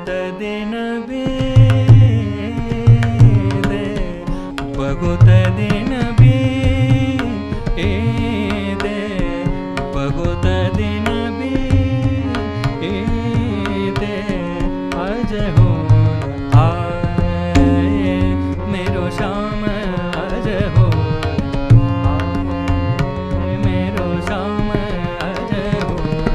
दिन बीते, बहुत दिन बीते, बहुत दिन बीते, आज हो आए मेरो श्याम, आज हो आए मेरो श्याम, आज हो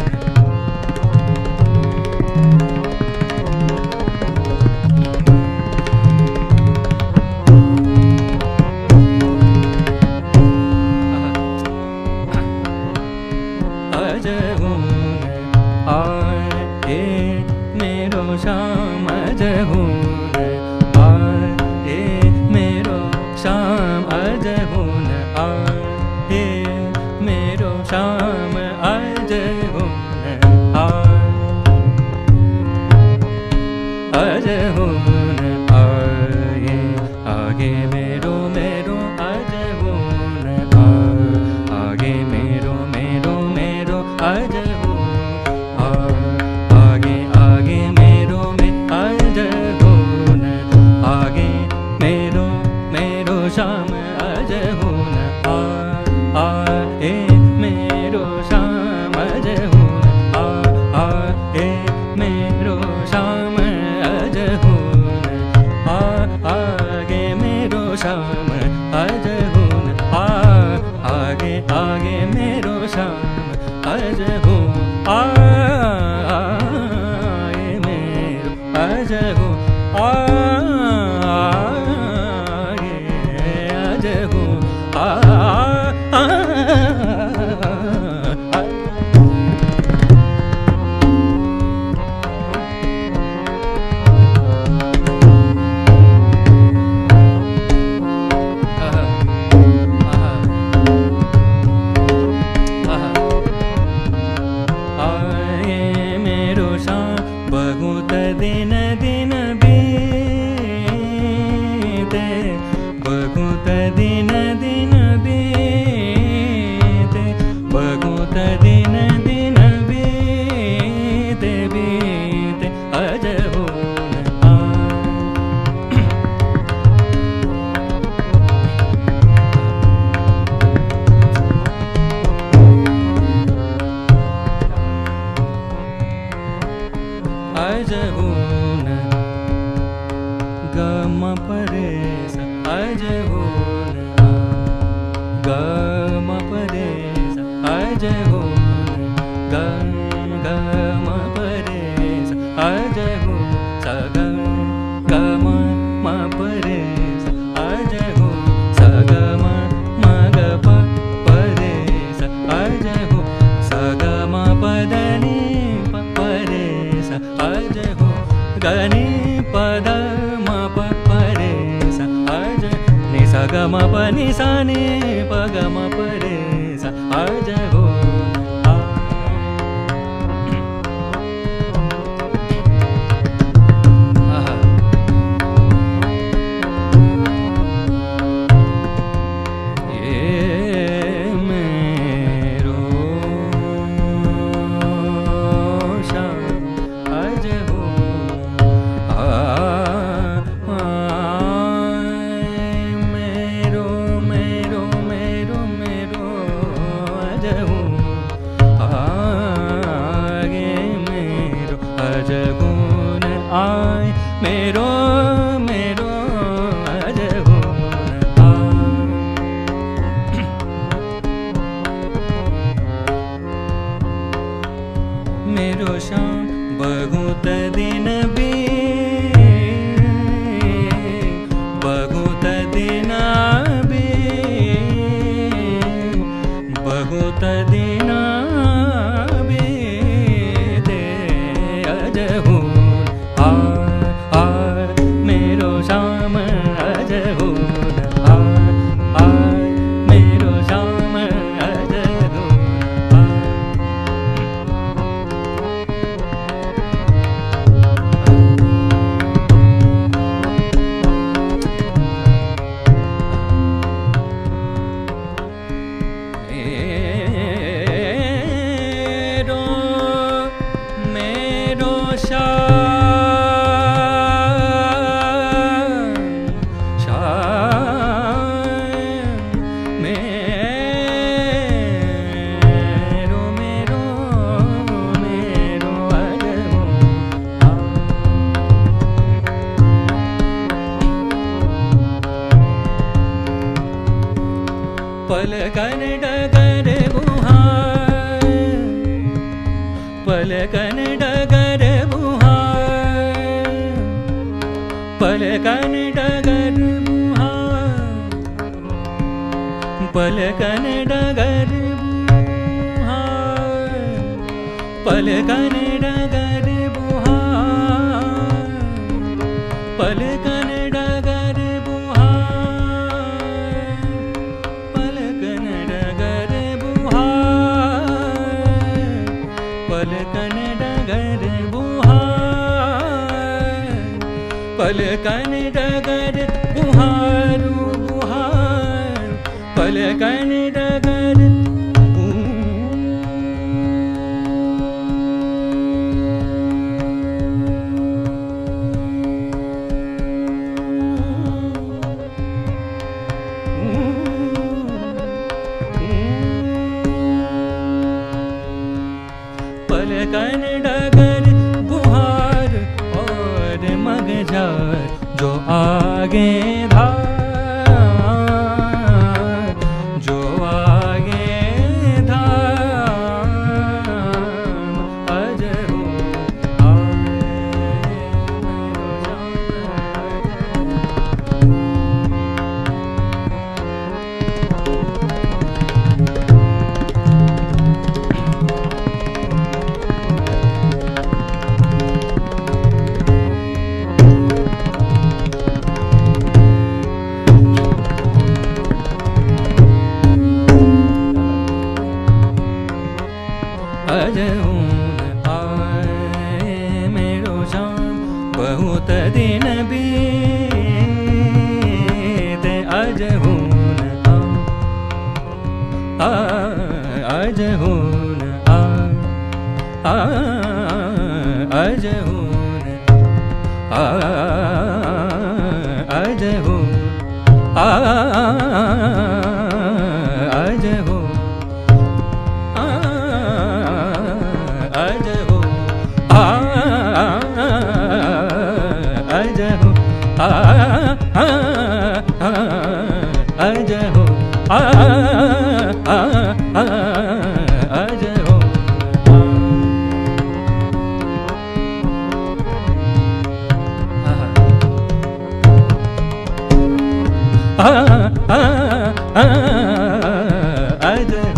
आज हो आए मेरो श्याम, आज हो आए मेरो श्याम, आज हो आए मेरो श्याम, आज हो आज हो आए आगे मेरो मेरो, आज हो आगे मेरो मेरो मेरो, आज हो आगे आगे मेरो में, आज हो आगे मेरो मेरो श्याम, आज हो आए मेरो श्याम, आज हो आए मेरो श्याम, आज हो आगे मेरो श्याम, आज हो आगे आगे मेरो श्याम, आज हो आए मेरो, आज हो आगे, आज हो बहुत दिन दिन बीते, बहुत दिन दिन बीते, बहुत दिन दिन बीते बीते, आज हो आज हो गम परे सा, आज हो गम परे सा, आज हो गम परे सा, आज हो गम म परे सा, आज हो सगम मग परे सा, आज हो सगम पदनी परे सा, आज हो गनी पद म परे सा, आज नि सा ग म प नि सा नि प ग म परे सा, आज हो आए मेरो मेरो, आज हो मेरो श्याम, बहुत दिन बहुत दिन बहुत दिन बीते, आज हो मेरो श्याम, आज हो मेरो श्याम, आज हो पलकन डगर बुहार पलकन डगर बुहार पलकन डगर बुहार पलकन डगर बुहार पलकन डगर बुहार पलकन डगर बुहार पलकन डगर बुहार पलकन डगर बुहारू बुहार पलकन डगर पलकन डगर बुहार और मगजार जो आगे धार जो आगे धार अजहू अजहून आए मेरो शाम बहुत दिन बीते अजहून अजहून अजहून अजहून अजहून अजहू अजहू अजहू अजहू अजहू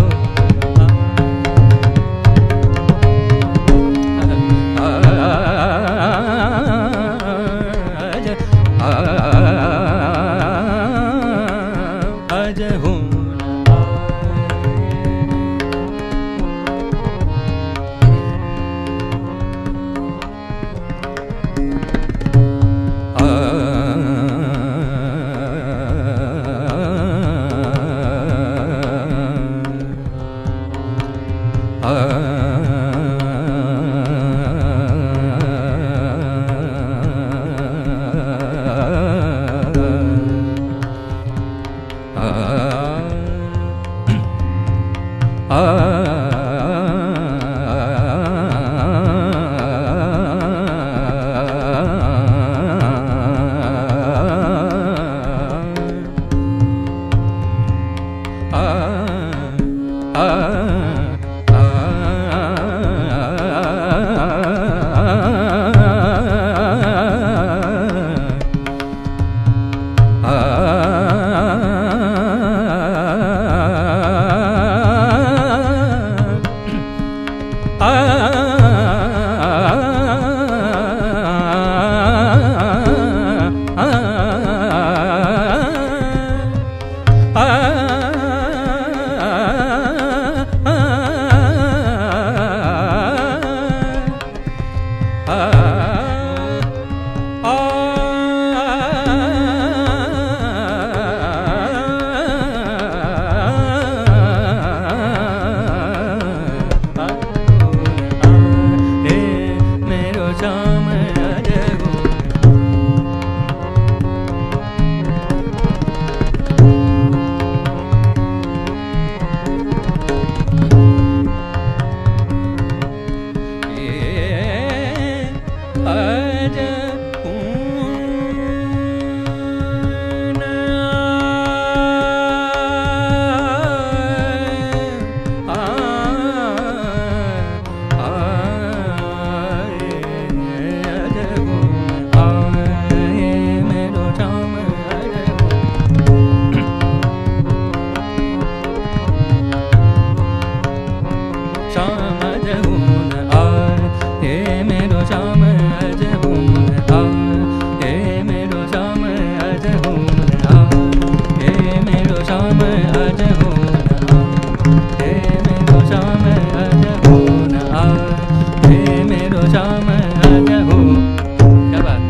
आज हूँ न आ, हे मेरो श्याम आज हूँ न आ, हे मेरो श्याम आज हूँ न आ, हे मेरो श्याम आज हूँ न आ, हे मेरो श्याम आज हूँ न आ, हे मेरो श्याम आज हूँ। क्या बात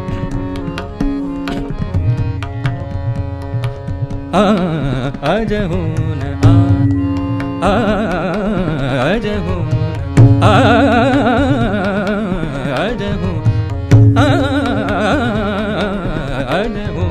आज हूँ न आ, आज हूँ न आ, आज हूँ आज हूँ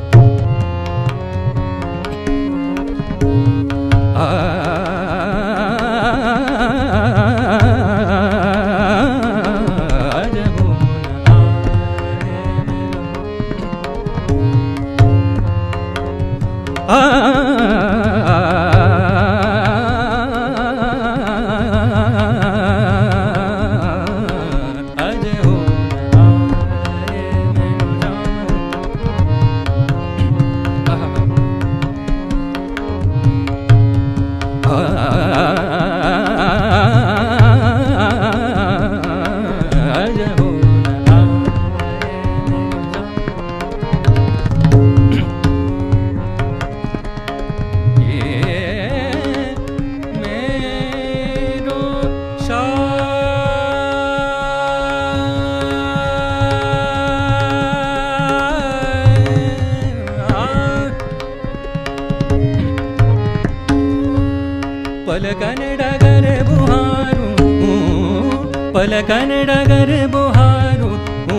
पलकन डगर बुहारू, पलकन डगर बुहारू,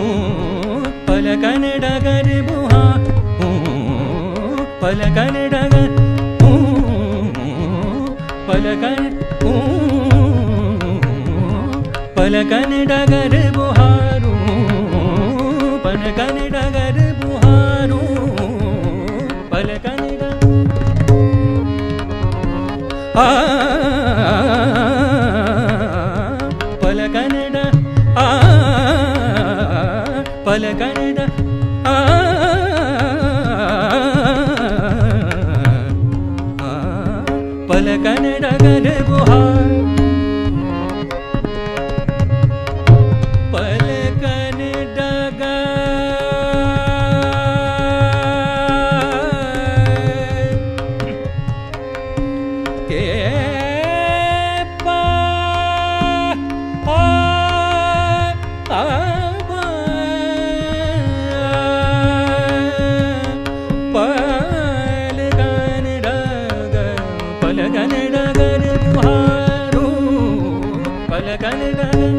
पलकन डगर बुहारू, पलकन डगर पलकन पलकन डगर बुहारू, पलकन डगर बुहारू, पलकन पलकन पलकन पलकन डगर बुहार, पलकन डगर के पलकन डगर बुहारू, पलकन डगर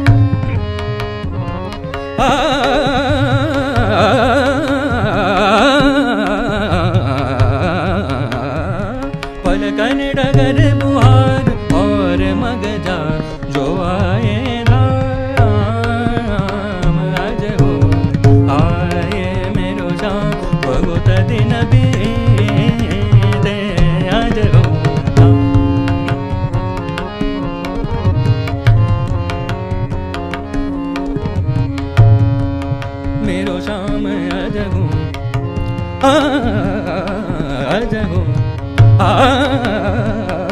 पलकन डगर बुहार और मगजा जो आए राम आज हो आए मेरो श्याम बहुत दिन बीते आज हो मेरो श्याम आज हूँ आज हूँ